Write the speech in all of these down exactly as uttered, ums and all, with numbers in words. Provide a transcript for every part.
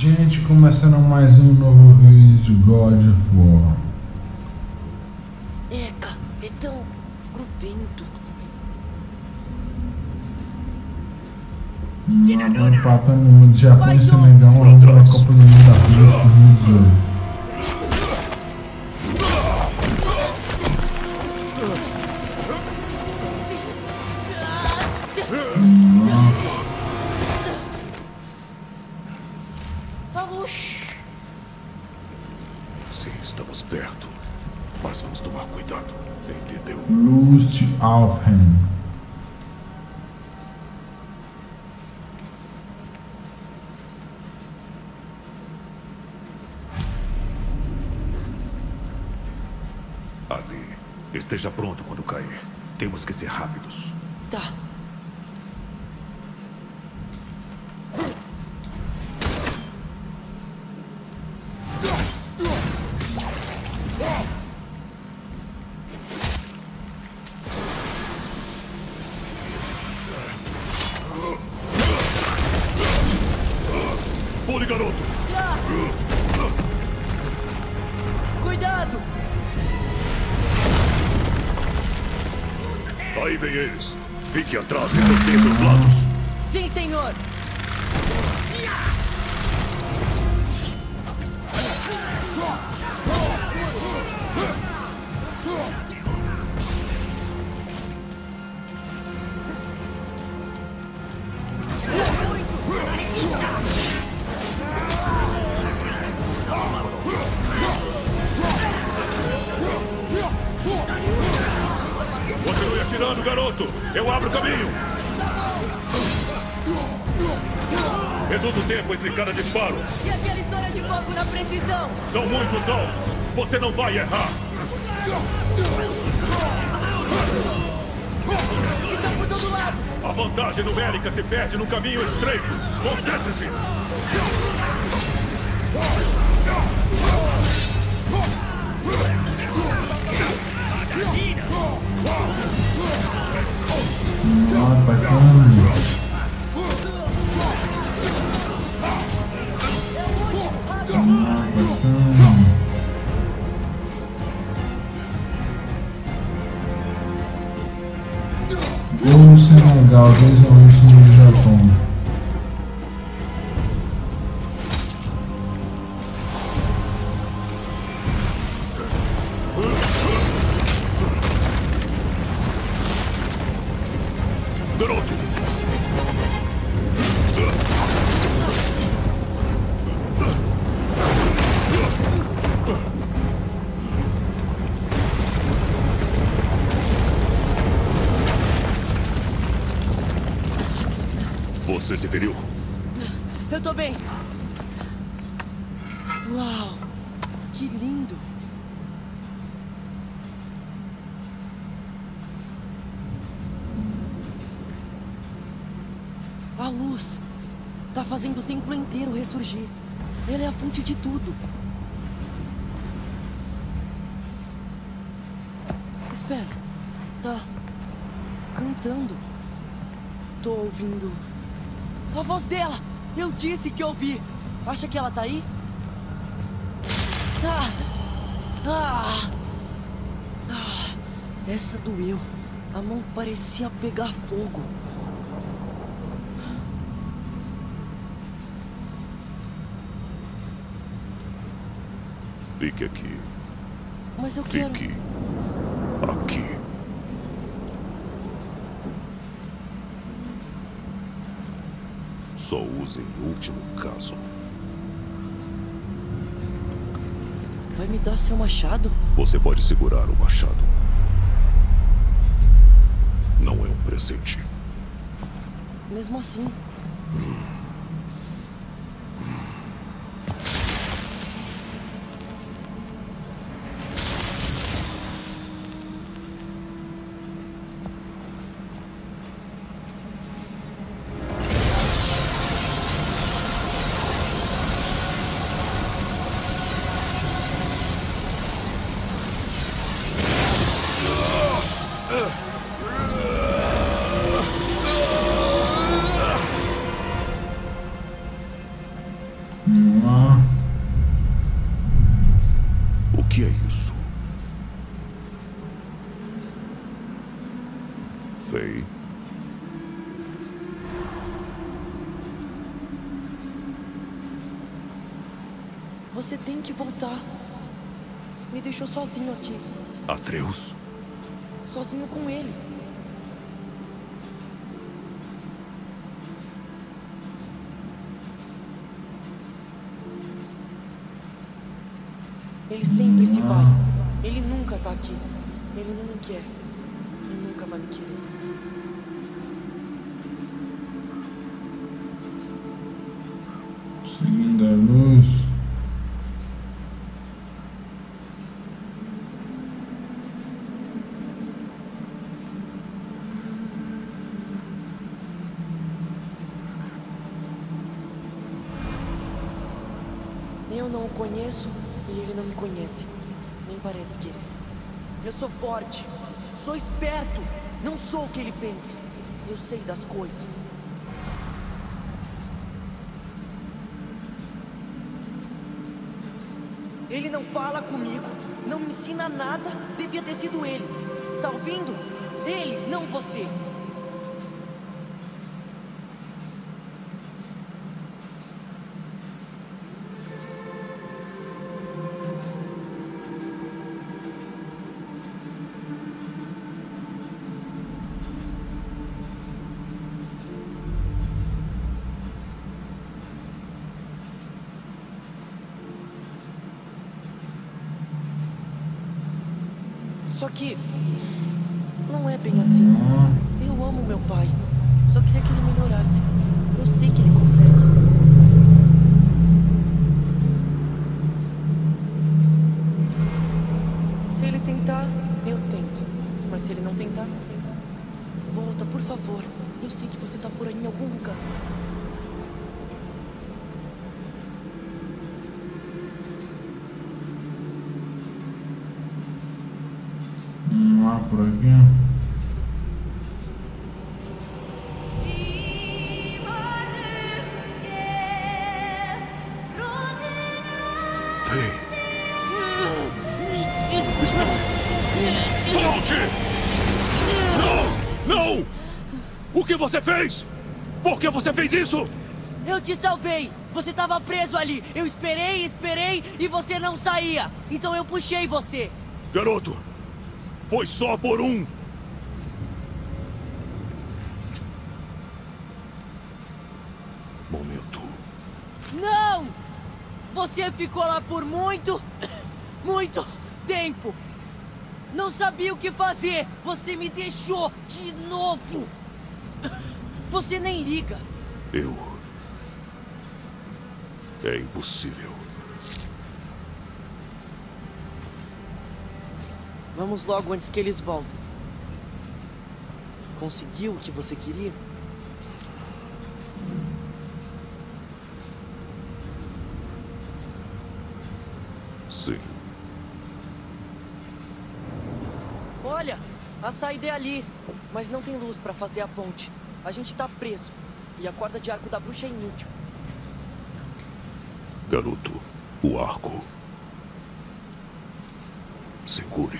Gente, começando mais um novo vídeo de God of War. Eca, é tão grudento. Agora empatando o mundo de Japão e Senegal na Copa do Mundo da FIFA de dois mil e dezoito. Sim, estamos perto, mas vamos tomar cuidado, entendeu? Lust Alfheim. Ali, esteja pronto quando cair. Temos que ser rápidos. Tá. Pule, garoto! Ah! Cuidado! Aí vem eles. Fique atrás e proteja os lados. Sim, senhor! Continue atirando, garoto! Eu abro o caminho! Reduz o tempo entre cada disparo. E aquela história de foco na precisão? São muitos alvos. Você não vai errar. Estão por todo lado! A vantagem numérica se perde no caminho estreito. Concentre-se! Ah, tá calmo. Gol no Senegal, dois a um no Japão. Garoto! Você se feriu? Eu tô bem! Uau! Que lindo! A luz tá fazendo o templo inteiro ressurgir. Ela é a fonte de tudo. Espera. Tá cantando. Tô ouvindo a voz dela. Eu disse que ouvi. Acha que ela tá aí? Ah! Ah! Ah! Essa doeu. A mão parecia pegar fogo. Fique aqui. Mas eu quero... Fique aqui. Só use em último caso. Vai me dar seu machado? Você pode segurar o machado. Não é um presente. Mesmo assim. lá. O que é isso? Faye? Você tem que voltar. Me deixou sozinho aqui. Atreus? Sozinho com ele. Ele sempre se vai. Ele nunca tá aqui. Ele não me quer. Ele nunca vai me querer. Seguindo a luz. Eu não o conheço e ele não me conhece. Nem parece querer. Eu sou forte. Sou esperto. Não sou o que ele pensa. Eu sei das coisas. Ele não fala comigo. Não me ensina nada. Devia ter sido ele. Tá ouvindo? Ele, não você. Só que não é bem assim. Eu amo meu pai. Só queria que ele melhorasse. Eu sei que ele consegue. Se ele tentar, eu tento. Mas se ele não tentar, volta, por favor. Eu sei que você tá por aí em algum lugar. Lá por aqui. Faye! Volte! Não! Não! O que você fez? Por que você fez isso? Eu te salvei! Você tava preso ali! Eu esperei, esperei e você não saía! Então eu puxei você! Garoto! Foi só por um! Momento. Não! Você ficou lá por muito, muito tempo! Não sabia o que fazer! Você me deixou de novo! Você nem liga! Eu... É impossível. Vamos logo antes que eles voltem. Conseguiu o que você queria? Sim. Olha, a saída é ali, mas não tem luz pra fazer a ponte. A gente tá preso, e a corda de arco da bruxa é inútil. Garoto, o arco. Segure.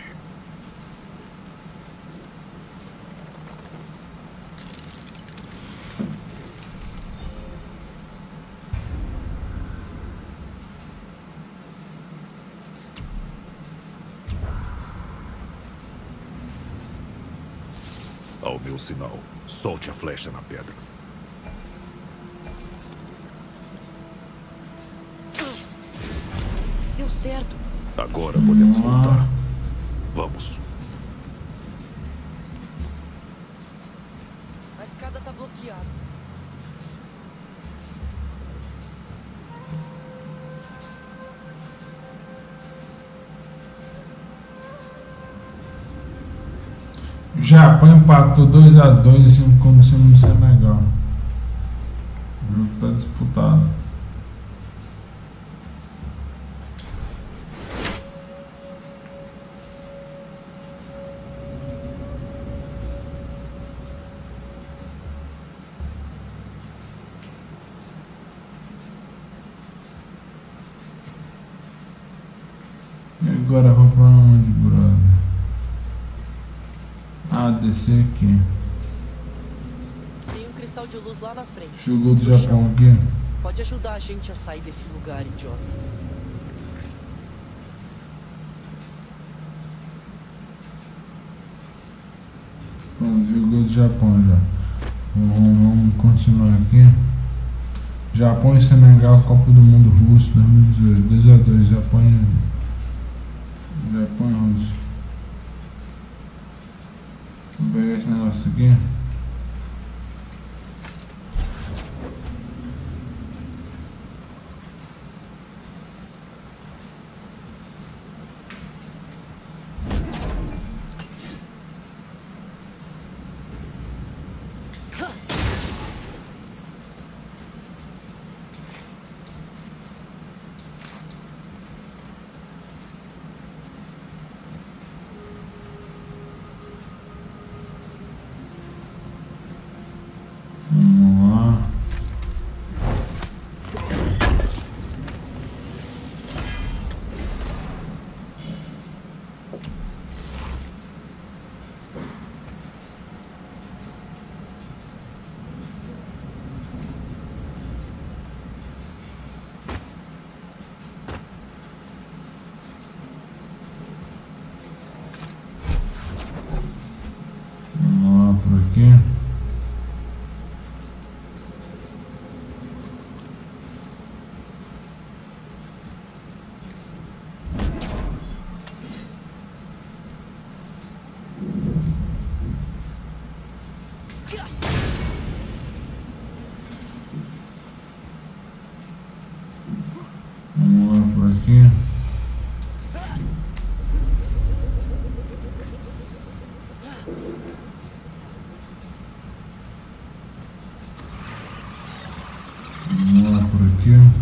Ao meu sinal, solte a flecha na pedra. Deu certo. Agora podemos voltar. Vamos. A escada tá bloqueada. O Japão empatou dois a dois como se não fosse legal. O jogo tá disputado. agora vou pra onde, brother? Ah, descer aqui. Tem um cristal de luz lá na frente. Chegou do Japão aqui. Pode ajudar a gente a sair desse lugar, idiota. Pronto, jogou do Japão já. Vamos, vamos continuar aqui. Japão e Senegal, Copa do Mundo Russo dois mil e dezoito. dois a dois, Japão e Japão e Rússia. Vou pegar esse negócio aqui. Vamos lá. Vamos lá por aqui. Vamos lá por aqui. Vamos lá por aqui.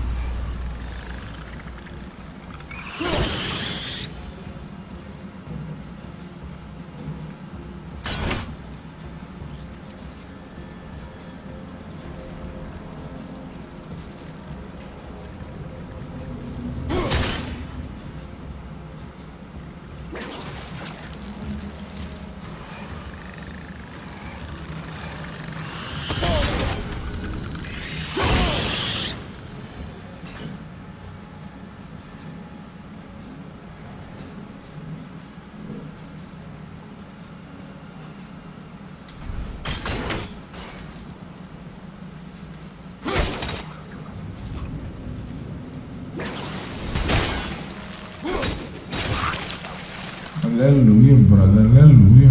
Aleluia, brother, aleluia.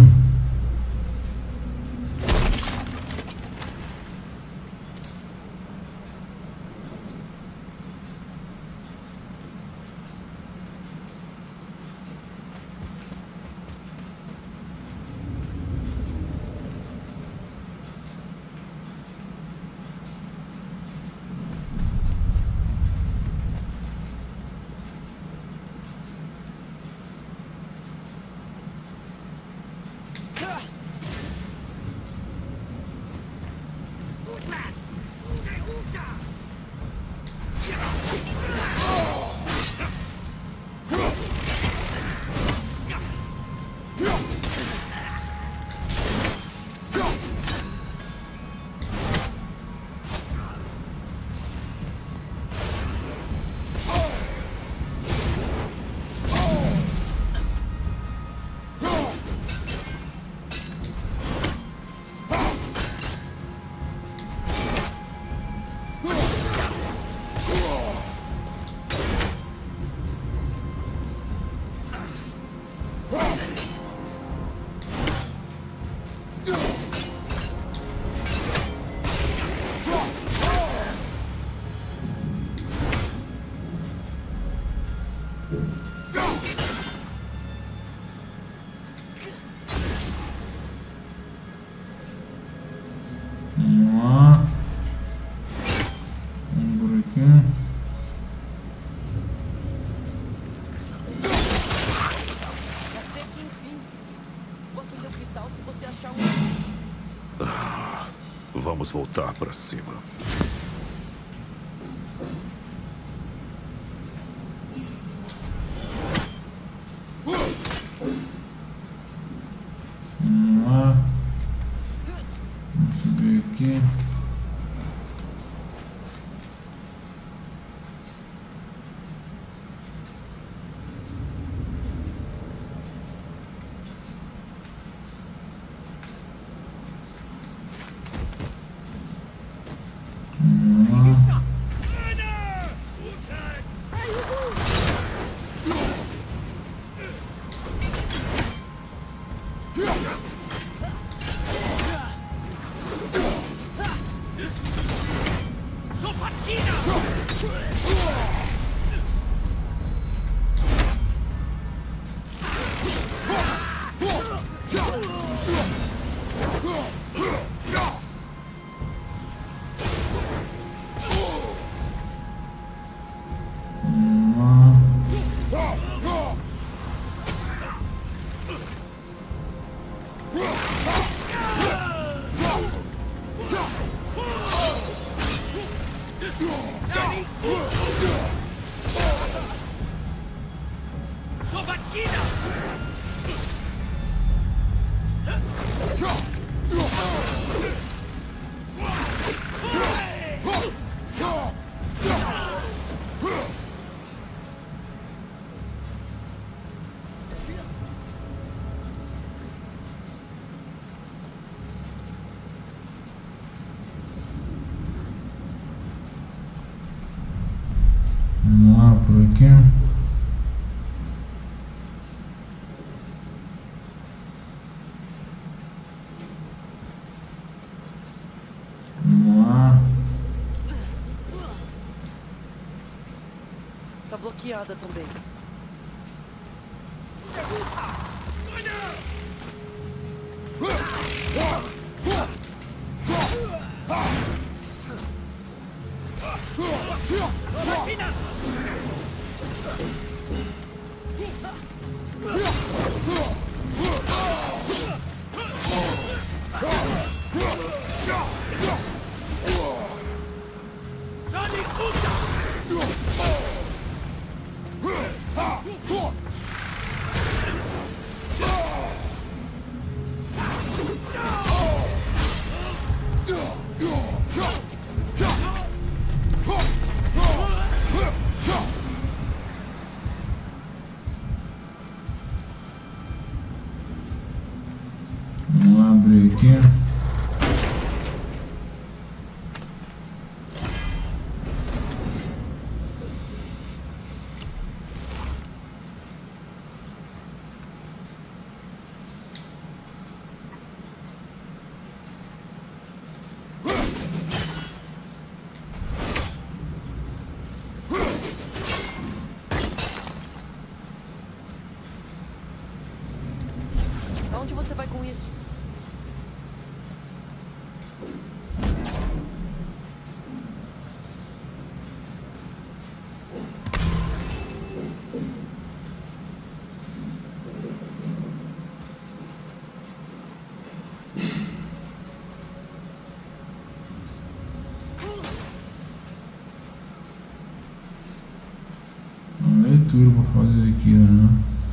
Vamos lá. Vamos por aqui. Até que enfim. Vou acender o cristal se você achar um. Ah, vamos voltar pra cima. Vamos lá por aqui. Vamos lá. Tá bloqueada também. Vamos abrir aqui. Aonde você vai com isso? Uma leitura pra fazer aqui, né?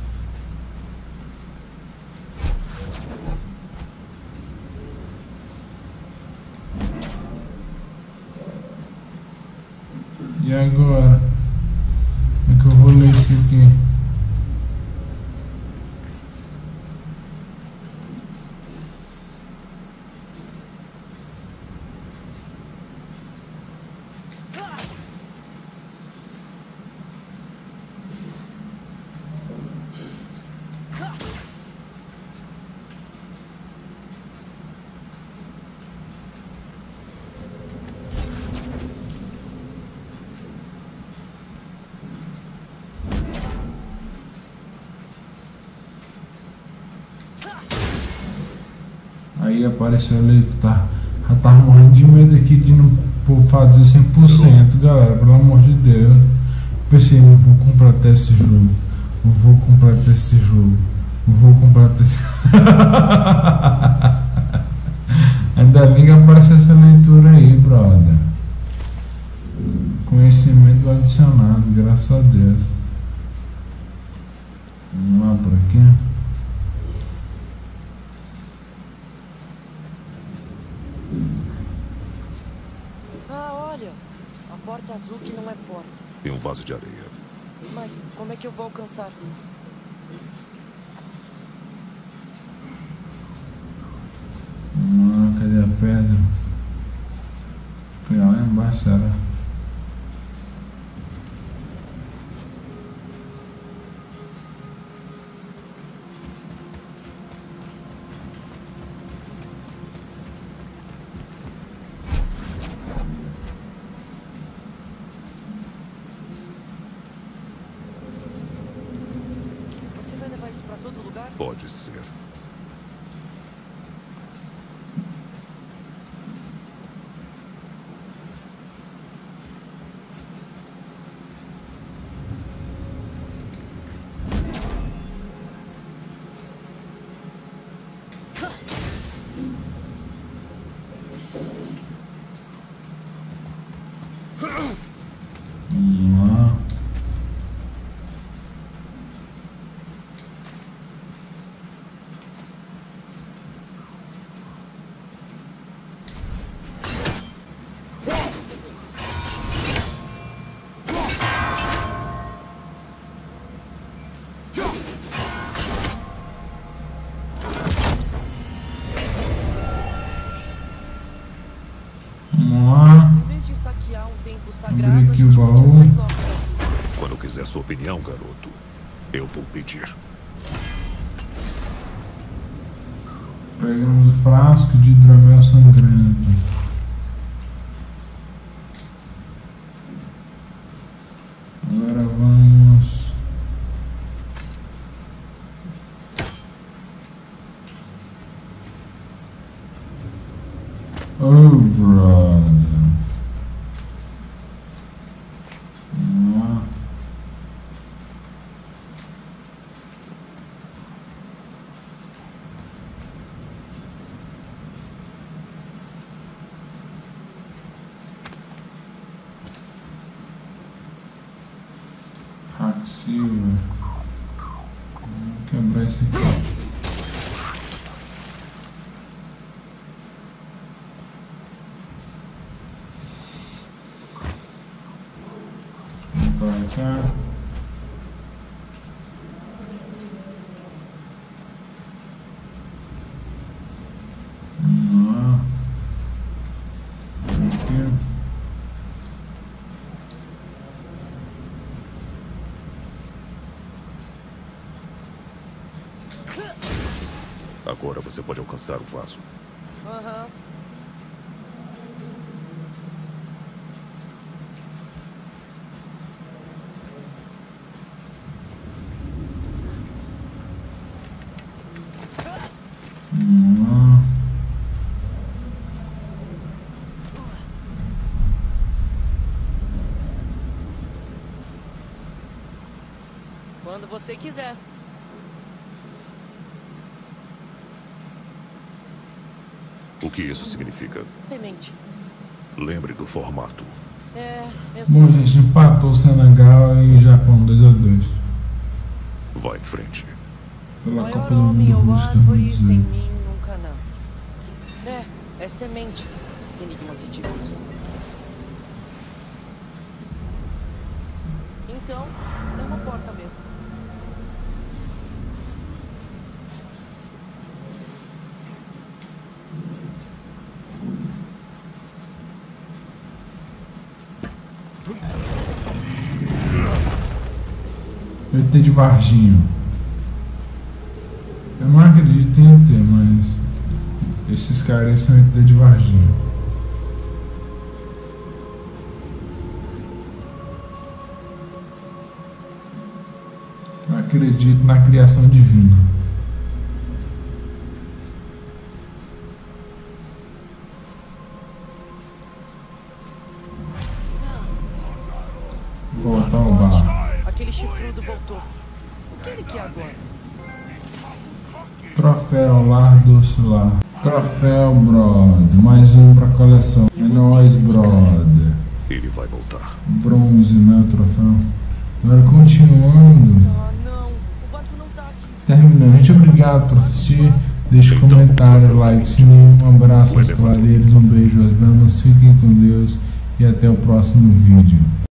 E agora? Como é que eu vou ler isso aqui? Aí apareceu ali, tá, já tá morrendo de medo aqui de não fazer cem por cento, galera, pelo amor de Deus. Pensei, não vou comprar até esse jogo, não vou comprar até esse jogo, não vou comprar até esse... Ainda bem que apareceu essa leitura aí, brother. Conhecimento adicionado, graças a Deus. Vamos lá por aqui. Ah, olha! A porta azul que não é porta. E um vaso de areia. Mas como é que eu vou alcançar? Vamos lá, cadê a pedra? Foi lá embaixo, será? Você vai levar isso pra todo lugar? Pode ser. sua opinião, garoto, eu vou pedir. Pegamos o frasco de hidromel sangrento. Agora vamos... Oh, brother. Ah. Hack Silver. Vamos quebrar esse aqui. Cá. Hum, aqui. Agora você pode alcançar o vaso. Aham. Hum. Quando você quiser. O que isso significa? Semente. Lembre do formato. É, eu Bom, sei. gente, empatou Senegal e Japão dois a dois. Vá em frente. Pela Maior Copa do homem Mundo ou Russo árvore sem dois mil e dezoito. mim nunca nasce. É, é semente. Enigmas e títulos. Então, é uma porta mesmo. E T de Varginho. Eu não acredito em E T, mas esses caras são E T de Varginho. Eu acredito na criação divina. Voltar ao bar. Aquele chifrudo voltou. O que ele quer agora? Troféu Lar Doce Lar. Troféu, brother. Mais um pra coleção. É nóis, brother. Ele vai voltar. Bronze, né? O troféu. Agora continuando. Ah, não. O barco não tá aqui. Terminando. Gente, obrigado por assistir. Deixe um comentário, like, sininho. Um abraço aos cavaleiros, um beijo às damas. Fiquem com Deus e até o próximo vídeo.